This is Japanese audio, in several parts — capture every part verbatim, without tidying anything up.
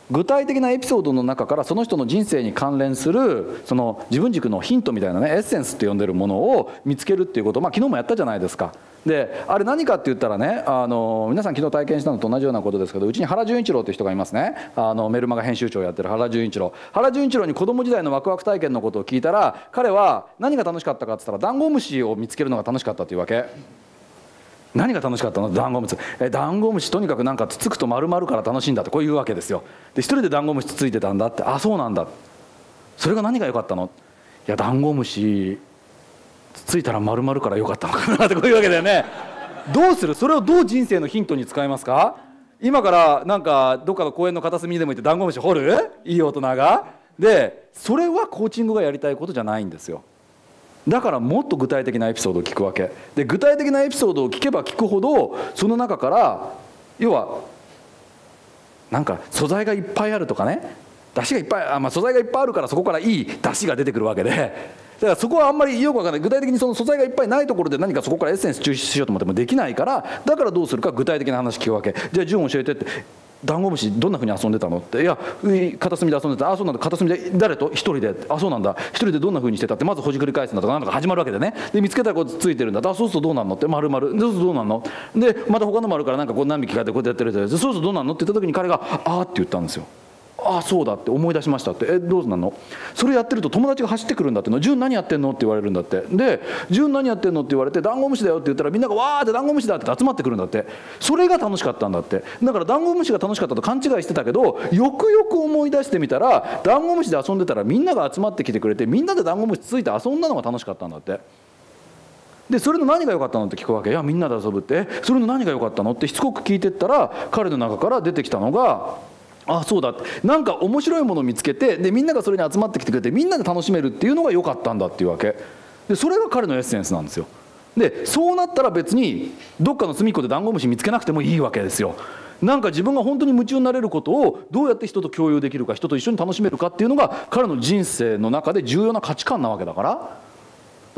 具体的なエピソードの中からその人の人生に関連するその自分軸のヒントみたいなね、エッセンスって呼んでるものを見つけるっていうことを、まあ、昨日もやったじゃないですか。であれ何かって言ったらね、あの皆さん昨日体験したのと同じようなことですけど、うちに原純一郎っていう人がいますね。あのメルマガ編集長をやってる原純一郎。原純一郎に子供時代のワクワク体験のことを聞いたら、彼は何が楽しかったかって言ったらダンゴムシを見つけるのが楽しかったというわけ。何が楽しかったの？ダンゴムシ。えダンゴムシとにかくなんかつつくと丸まるから楽しいんだって、こういうわけですよ。で一人でダンゴムシつついてたんだって。あそうなんだ。それが何が良かったの？いやダンゴムシつついたら丸まるから良かったのかなって、こういうわけだよね。どうする？それをどう人生のヒントに使いますか？今からなんかどっかの公園の片隅にでも行ってダンゴムシ掘る？いい大人が。でそれはコーチングがやりたいことじゃないんですよ。だからもっと具体的なエピソードを聞くわけで、具体的なエピソードを聞けば聞くほどその中から要はなんか素材がいっぱいあるとかね、出汁がいっぱいあ、まあ、素材がいっぱいあるからそこからいい出汁が出てくるわけで、だからそこはあんまりよくわかんない。具体的にその素材がいっぱいないところで何かそこからエッセンス抽出しようと思ってもできないから、だからどうするか具体的な話聞くわけ。じゃあ順教えてって、ダンゴムシどんなふうに遊んでたのって。いや片隅で遊んでた。あそうなんだ。片隅で誰と？一人で。あそうなんだ。一人でどんなふうにしてたって、まずほじくり返すんだとかなんとか始まるわけでね。で見つけたらこうついてるんだ。あそうするとどうなんのって、丸々そうするとどうなんので、また他のもあるからなんかこう何匹かでこうやってやってる。そうするとどうなんのって言った時に彼が「あー」って言ったんですよ。ああそうだって思い出しましたって。えどうなの？それやってると友達が走ってくるんだっての。純何やってんのって言われるんだって。で純何やってんのって言われて、ダンゴムシだよって言ったらみんながわーってダンゴムシだって集まってくるんだって。それが楽しかったんだって。だからダンゴムシが楽しかったと勘違いしてたけど、よくよく思い出してみたらダンゴムシで遊んでたらみんなが集まってきてくれて、みんなでダンゴムシついて遊んだのが楽しかったんだって。でそれの何が良かったのって聞くわけ。いやみんなで遊ぶって。えそれの何が良かったのってしつこく聞いてったら、彼の中から出てきたのが、あそうだって、なんか面白いものを見つけて、でみんながそれに集まってきてくれてみんなで楽しめるっていうのが良かったんだっていうわけで、それが彼のエッセンスなんですよ。でそうなったら別にどっかの隅っこでダンゴムシ見つけなくてもいいわけですよ。なんか自分が本当に夢中になれることをどうやって人と共有できるか、人と一緒に楽しめるかっていうのが彼の人生の中で重要な価値観なわけだから、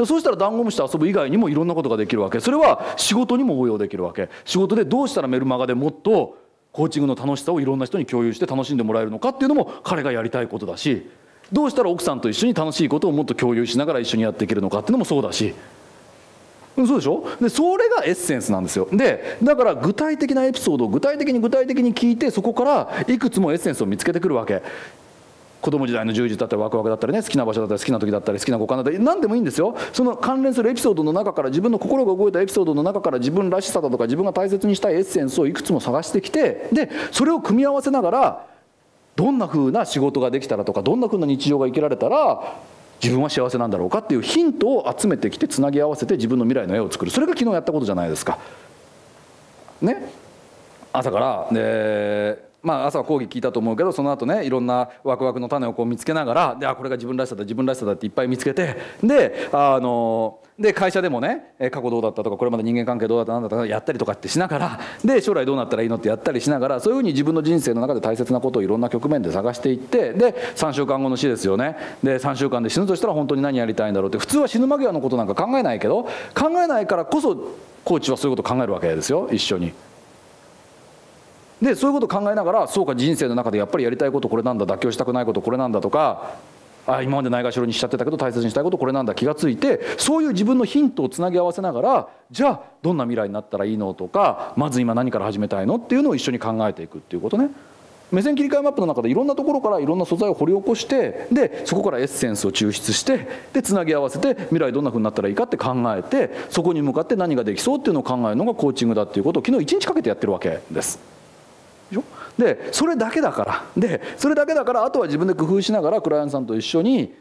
そうしたらダンゴムシと遊ぶ以外にもいろんなことができるわけ。それは仕事にも応用できるわけ。仕事でどうしたらメルマガでもっとコーチングの楽しさをいろんな人に共有して楽しんでもらえるのかっていうのも彼がやりたいことだし、どうしたら奥さんと一緒に楽しいことをもっと共有しながら一緒にやっていけるのかっていうのもそうだし、そうでしょ。でそれがエッセンスなんですよ。でだから具体的なエピソードを具体的に具体的に聞いて、そこからいくつもエッセンスを見つけてくるわけ。子供時代の充実だったりワクワクだったりね、好きな場所だったり好きな時だったり好きな五感だったり何でもいいんですよ。その関連するエピソードの中から、自分の心が動いたエピソードの中から自分らしさだとか自分が大切にしたいエッセンスをいくつも探してきて、でそれを組み合わせながらどんな風な仕事ができたらとか、どんな風な日常が生きられたら自分は幸せなんだろうかっていうヒントを集めてきて、つなぎ合わせて自分の未来の絵を作る。それが昨日やったことじゃないですかね。朝からでまあ、朝は講義聞いたと思うけど、その後ねいろんなワクワクの種をこう見つけながら、であこれが自分らしさだ自分らしさだっていっぱい見つけて、であので会社でもね過去どうだったとかこれまで人間関係どうだったなんだとかやったりとかってしながら、で将来どうなったらいいのってやったりしながら、そういうふうに自分の人生の中で大切なことをいろんな局面で探していって、でさんしゅうかんごの死ですよね。でさんしゅうかんで死ぬとしたら本当に何やりたいんだろうって、普通は死ぬ間際のことなんか考えないけど、考えないからこそコーチはそういうことを考えるわけですよ、一緒に。でそういうことを考えながら、そうか人生の中でやっぱりやりたいことこれなんだ、妥協したくないことこれなんだとか、あ今までないがしろにしちゃってたけど大切にしたいことこれなんだ気がついて、そういう自分のヒントをつなぎ合わせながら、じゃあどんな未来になったらいいのとか、まず今何から始めたいのっていうのを一緒に考えていくっていうことね。目線切り替えマップの中でいろんなところからいろんな素材を掘り起こして、でそこからエッセンスを抽出して、でつなぎ合わせて未来どんなふうになったらいいかって考えて、そこに向かって何ができそうっていうのを考えるのがコーチングだっていうことを昨日一日かけてやってるわけです。でそれだけだから、でそれだけだからあとは自分で工夫しながらクライアントさんと一緒に、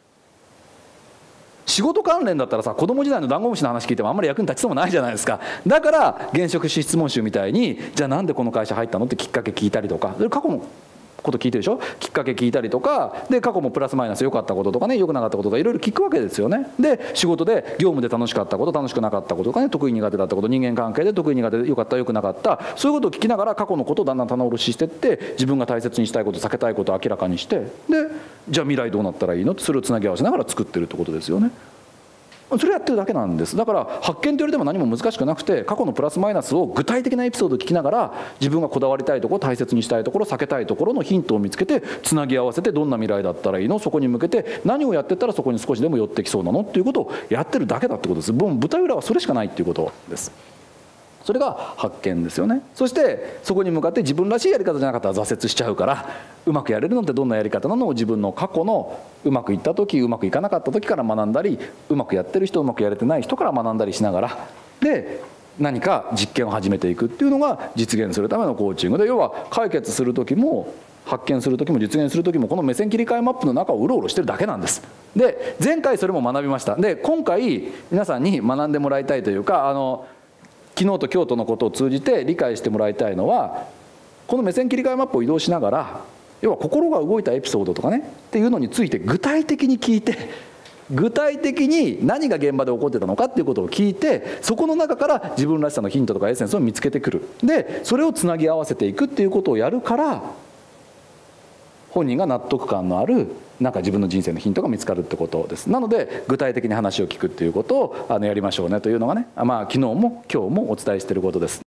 仕事関連だったらさ、子供時代のダンゴムシの話聞いてもあんまり役に立ちそうもないじゃないですか。だから現職種質問集みたいに、じゃあなんでこの会社入ったのってきっかけ聞いたりとか、過去のこと聞いてるでしょ、きっかけ聞いたりとかで、過去もプラスマイナス良かったこととかね、良くなかったこととかいろいろ聞くわけですよね。で仕事で業務で楽しかったこと楽しくなかったこととかね、得意苦手だったこと、人間関係で得意苦手で良かった良くなかった、そういうことを聞きながら過去のことをだんだん棚卸ししていって、自分が大切にしたいこと避けたいことを明らかにして、でじゃあ未来どうなったらいいのって、それをつなぎ合わせながら作ってるってことですよね。 それやってるだけなんです。だから発見と言われても何も難しくなくて、過去のプラスマイナスを具体的なエピソードを聞きながら、自分がこだわりたいところ、大切にしたいところ、避けたいところのヒントを見つけてつなぎ合わせて、どんな未来だったらいいの、そこに向けて何をやってったらそこに少しでも寄ってきそうなのっていうことをやってるだけだってことです。もう舞台裏はそれしかないっていうことです。それが発見ですよね。そしてそこに向かって自分らしいやり方じゃなかったら挫折しちゃうから、うまくやれるのってどんなやり方なのを自分の過去のうまくいった時、うまくいかなかった時から学んだり、うまくやってる人、うまくやれてない人から学んだりしながら、で何か実験を始めていくっていうのが実現するためのコーチングで、要は解決する時も発見する時も実現する時もこの目線切り替えマップの中をうろうろしてるだけなんです。で前回それも学びました。で今回皆さんに学んでもらいたいというか、あの昨日と今日とのことを通じて理解してもらいたいのは、この目線切り替えマップを移動しながら、要は心が動いたエピソードとかねっていうのについて具体的に聞いて、具体的に何が現場で起こってたのかっていうことを聞いて、そこの中から自分らしさのヒントとかエッセンスを見つけてくる。でそれをつなぎ合わせていくっていうことをやるから、本人が納得感のあるなんか自分の人生のヒントが見つかるってことです。なので具体的に話を聞くっていうことをあのやりましょうねというのがね、まあ、昨日も今日もお伝えしていることです。